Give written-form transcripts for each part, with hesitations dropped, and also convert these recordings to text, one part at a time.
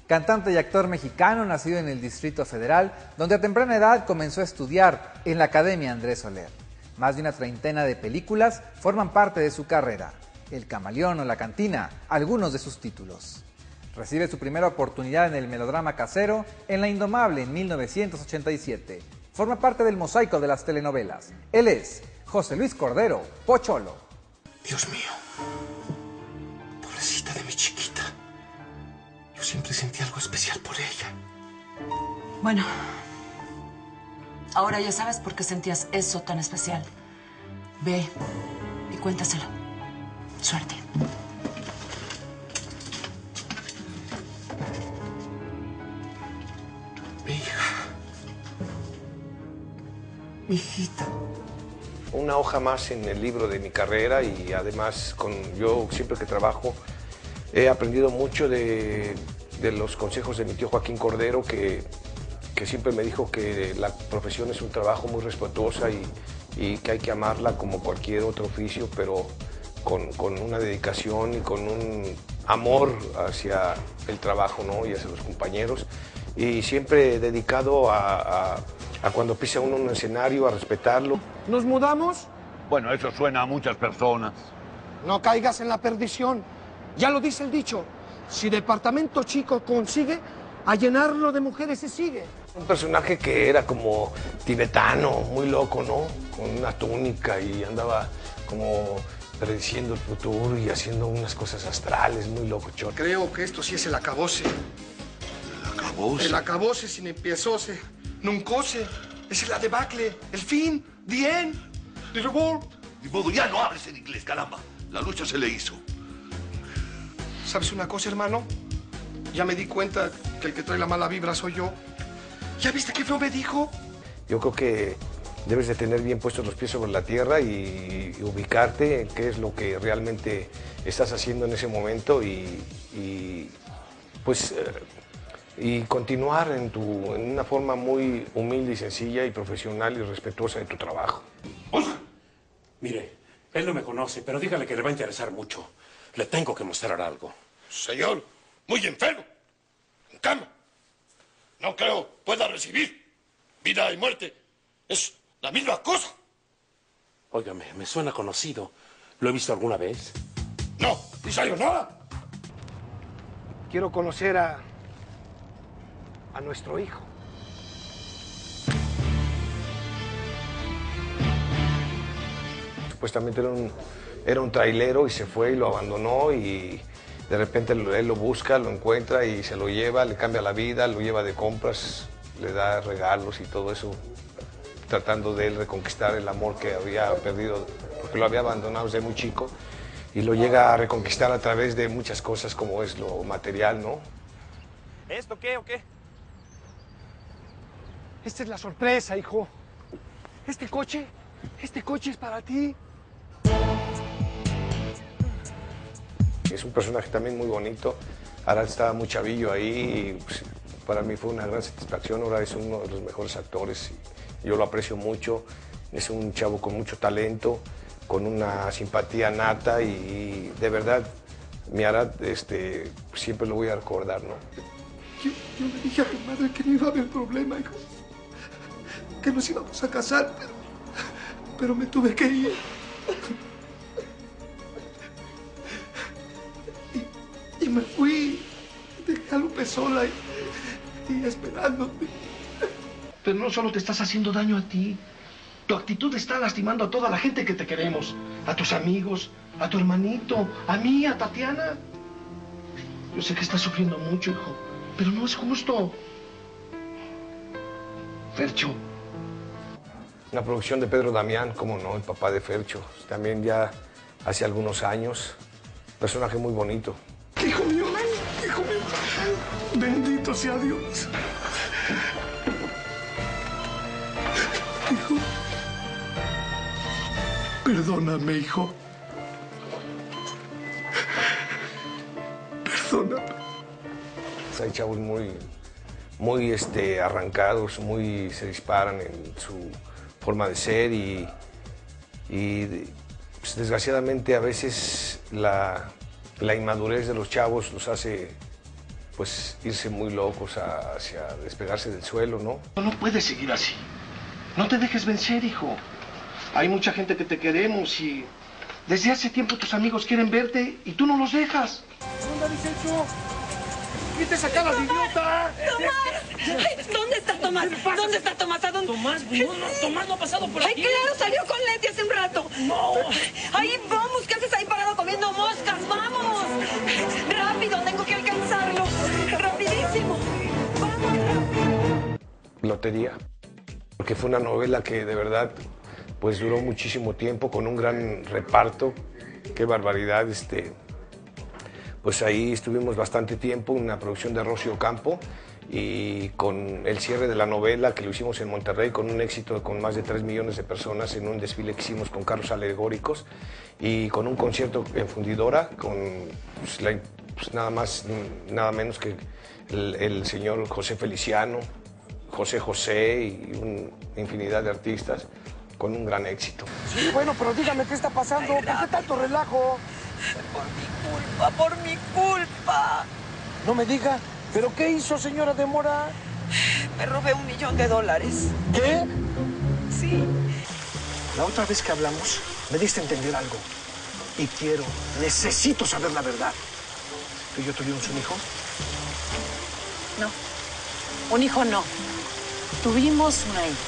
cantante y actor mexicano nacido en el Distrito Federal, donde a temprana edad comenzó a estudiar en la Academia Andrés Soler. Más de una treintena de películas forman parte de su carrera. El Camaleón o La Cantina, algunos de sus títulos. Recibe su primera oportunidad en el melodrama casero en La Indomable en 1987. Forma parte del mosaico de las telenovelas. Él es José Luis Cordero, Pocholo. Dios mío, pobrecita de mi chiquita. Yo siempre sentí algo especial por ella. Bueno, ahora ya sabes por qué sentías eso tan especial. Ve y cuéntaselo. Suerte. Mi hija. Mi hijita. Una hoja más en el libro de mi carrera y además yo siempre que trabajo he aprendido mucho de los consejos de mi tío Joaquín Cordero que siempre me dijo que la profesión es un trabajo muy respetuosa y que hay que amarla como cualquier otro oficio, pero con una dedicación y con un amor hacia el trabajo, ¿no? Y hacia los compañeros. Y siempre dedicado a cuando pisa uno en un escenario, a respetarlo. ¿Nos mudamos? Bueno, eso suena a muchas personas. No caigas en la perdición. Ya lo dice el dicho. Si departamento chico consigue, a llenarlo de mujeres se sigue. Un personaje que era como tibetano, muy loco, ¿no? Con una túnica y andaba como prediciendo el futuro y haciendo unas cosas astrales, muy loco, chorro. Creo que esto sí es el acabose. ¿El acabose? El acabose sin empiezose, nuncose. Es la debacle, el fin, the end, the reward. Ni modo, ya no hables en inglés, caramba. La lucha se le hizo. ¿Sabes una cosa, hermano? Ya me di cuenta que el que trae la mala vibra soy yo. ¿Ya viste qué feo me dijo? Yo creo que debes de tener bien puestos los pies sobre la tierra y ubicarte en qué es lo que realmente estás haciendo en ese momento y continuar en una forma muy humilde y sencilla y profesional y respetuosa de tu trabajo. Mire, él no me conoce, pero dígale que le va a interesar mucho. Le tengo que mostrar algo. Señor, muy enfermo. En cama. No creo pueda recibir. Vida y muerte es la misma cosa. Óigame, me suena conocido. ¿Lo he visto alguna vez? No, ni sayonara. Quiero conocer a nuestro hijo. Supuestamente era un trailero y se fue y lo abandonó y de repente él lo busca, lo encuentra y se lo lleva, le cambia la vida, lo lleva de compras, le da regalos y todo eso, tratando de él reconquistar el amor que había perdido, porque lo había abandonado desde muy chico, y lo llega a reconquistar a través de muchas cosas como es lo material, ¿no? ¿Esto qué o qué? Esta es la sorpresa, hijo. Este coche es para ti. Es un personaje también muy bonito. Ahora estaba muy chavillo ahí y pues, para mí fue una gran satisfacción. Ahora es uno de los mejores actores y yo lo aprecio mucho. Es un chavo con mucho talento, con una simpatía nata y de verdad, mi Arad siempre lo voy a recordar, ¿no? Yo le dije a tu madre que no iba a haber problema, hijo. Que nos íbamos a casar, pero me tuve que ir. Y me fui. Dejé a Lupe sola y esperándote. Pero no solo te estás haciendo daño a ti. Tu actitud está lastimando a toda la gente que te queremos. A tus amigos, a tu hermanito, a mí, a Tatiana. Yo sé que estás sufriendo mucho, hijo, pero no es justo. Fercho. Una producción de Pedro Damián, como no, el papá de Fercho. También ya hace algunos años. Personaje muy bonito. Hijo mío, hijo mío. Bendito sea Dios. Hijo. Perdóname, hijo. Perdóname. Hay chavos muy arrancados, se disparan en su forma de ser y pues, desgraciadamente a veces la inmadurez de los chavos los hace pues irse muy locos hacia despegarse del suelo, ¿no? No puedes seguir así. No te dejes vencer, hijo. Hay mucha gente que te queremos y desde hace tiempo tus amigos quieren verte y tú no los dejas. ¿Dónde habéis hecho? ¿Quién te saca la idiota? ¡Tomás! ¿Dónde está Tomás? ¿Dónde está Tomás? ¿A dónde? Tomás no ha pasado por aquí. ¡Ay, claro! ¡Salió con Leti hace un rato! ¡No! ¡Ahí vamos! ¿Qué haces ahí parado comiendo moscas? ¡Vamos! ¡Rápido! ¡Tengo que alcanzarlo! ¡Rapidísimo! ¡Vamos, rápido! Lotería, porque fue una novela que de verdad pues duró muchísimo tiempo con un gran reparto. Qué barbaridad, pues ahí estuvimos bastante tiempo, una producción de Rocío Campo, y con el cierre de la novela que lo hicimos en Monterrey con un éxito con más de 3 millones de personas en un desfile que hicimos con carros alegóricos y con un concierto en Fundidora con pues, nada más, nada menos que el señor José Feliciano, José José y una infinidad de artistas con un gran éxito. Sí, bueno, pero dígame qué está pasando. ¿Por qué tanto relajo? Por mi culpa. No me diga. ¿Pero qué hizo, señora de Mora? Me robé $1 millón. ¿Qué? Sí. La otra vez que hablamos, me diste a entender algo. Y necesito saber la verdad. ¿Tú y yo tuvimos un hijo? No. Un hijo no. Tuvimos una hija.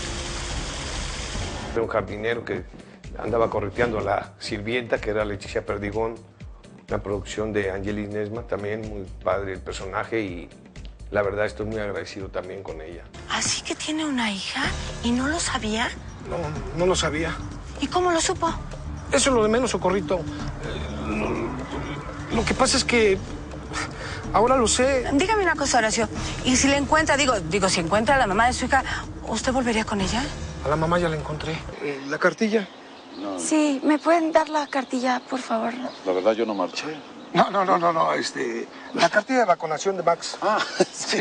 Era un jardinero que andaba correteando a la sirvienta, que era Leticia Perdigón, una producción de Angelis Nesma, también muy padre el personaje y la verdad estoy muy agradecido también con ella. ¿Así que tiene una hija y no lo sabía? No lo sabía. ¿Y cómo lo supo? Eso es lo de menos, Socorrito. Lo que pasa es que ahora lo sé. Dígame una cosa, Horacio. Y si le encuentra, digo, si encuentra a la mamá de su hija, ¿usted volvería con ella? A la mamá ya la encontré. ¿La cartilla? No. Sí, ¿me pueden dar la cartilla, por favor? La verdad, yo no marché. No. La cartilla de vacunación de Max. Ah, sí.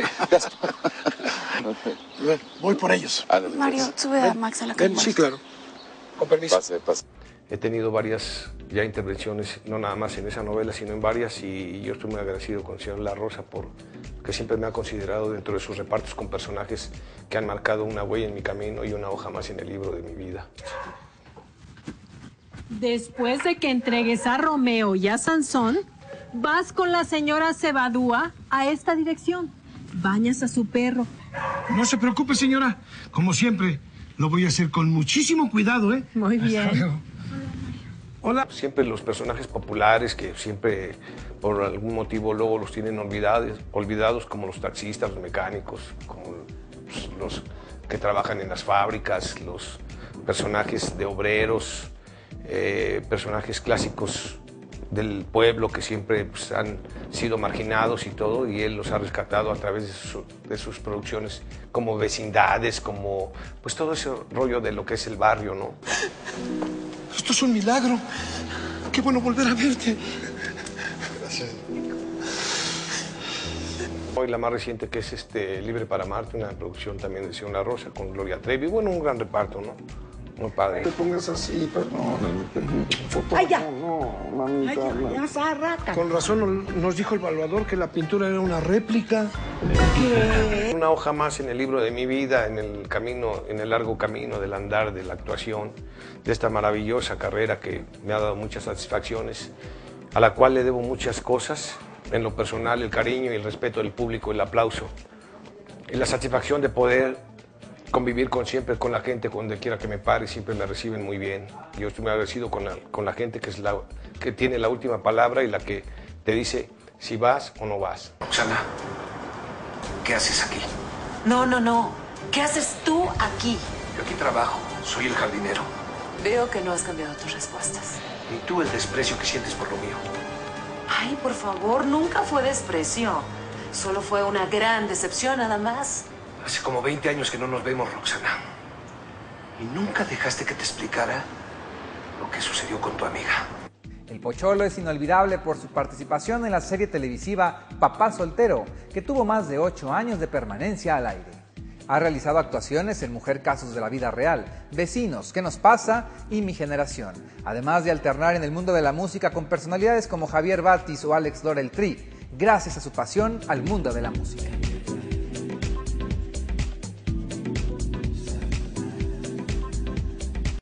Voy por ellos. Mario, sube a Max a la cama. Sí, claro. Con permiso. Pase. He tenido varias ya intervenciones, no nada más en esa novela, sino en varias, y yo estoy muy agradecido con el señor La Rosa porque siempre me ha considerado dentro de sus repartos con personajes que han marcado una huella en mi camino y una hoja más en el libro de mi vida. Después de que entregues a Romeo y a Sansón, vas con la señora Cebadúa a esta dirección. Bañas a su perro. No se preocupe, señora. Como siempre, lo voy a hacer con muchísimo cuidado, ¿eh? Muy bien. Hola. Siempre los personajes populares que siempre por algún motivo luego los tienen olvidados como los taxistas, los mecánicos, como los que trabajan en las fábricas, los personajes de obreros, personajes clásicos del pueblo que siempre pues, han sido marginados y todo, y él los ha rescatado a través de sus producciones como Vecindades, como pues todo ese rollo de lo que es el barrio, ¿no? Esto es un milagro. Qué bueno volver a verte. Gracias. Hoy la más reciente que es Libre para Amarte, una producción también de Señor La Rosa con Gloria Trevi. Bueno, un gran reparto, ¿no? Muy padre. No te pongas así, perdón. ¡Ay, ya! No, mamita. ¡Ay, ya, zarraca! Con razón nos dijo el evaluador que la pintura era una réplica. ¿Qué? Una hoja más en el libro de mi vida, en el largo camino del andar, de la actuación, de esta maravillosa carrera que me ha dado muchas satisfacciones, a la cual le debo muchas cosas, en lo personal, el cariño y el respeto del público, el aplauso, y la satisfacción de poder convivir siempre con la gente, donde quiera que me pare, siempre me reciben muy bien. Yo estoy muy agradecido con la gente que tiene la última palabra y la que te dice si vas o no vas. Roxana, ¿qué haces aquí? No. ¿Qué haces tú aquí? Yo aquí trabajo, soy el jardinero. Veo que no has cambiado tus respuestas. Y tú el desprecio que sientes por lo mío. Ay, por favor, nunca fue desprecio. Solo fue una gran decepción, nada más. Hace como 20 años que no nos vemos, Roxana. Y nunca dejaste que te explicara lo que sucedió con tu amiga. El Pocholo es inolvidable por su participación en la serie televisiva Papá Soltero, que tuvo más de 8 años de permanencia al aire. Ha realizado actuaciones en Mujer Casos de la Vida Real, Vecinos, ¿Qué nos pasa? Y Mi Generación, además de alternar en el mundo de la música con personalidades como Javier Batis o Alex Lora el Tri, gracias a su pasión al mundo de la música.